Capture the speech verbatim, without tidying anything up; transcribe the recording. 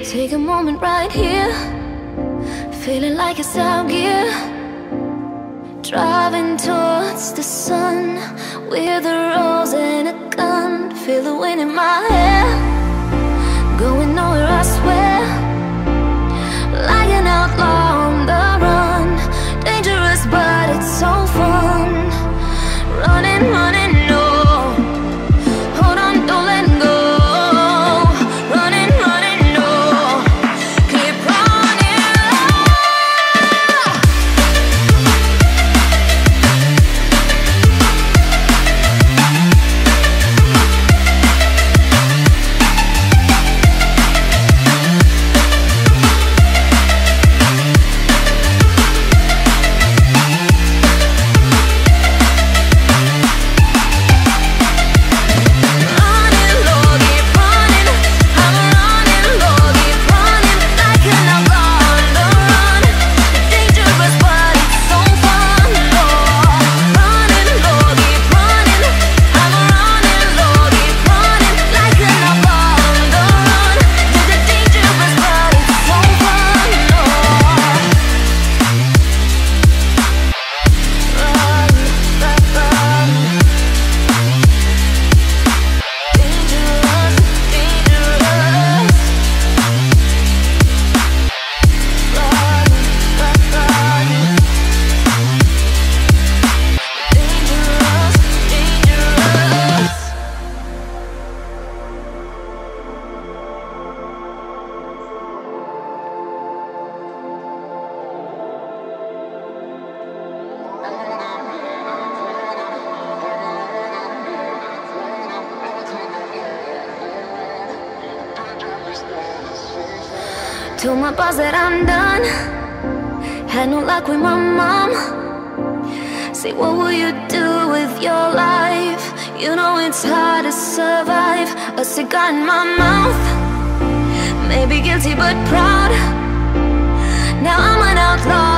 Take a moment right here, feeling like it's out gear. Driving towards the sun with a rose and a gun. Feel the wind in my hair, going nowhere I swear. Like an outlaw on the run, dangerous but it's so fun. Running, running, no. Hold on, don't let go. Running, running, no. Keep running. Told my boss that I'm done. Had no luck with my mom. Say, what will you do with your life? You know it's hard to survive. A cigar in my mouth, maybe guilty but proud. Now I'm an outlaw.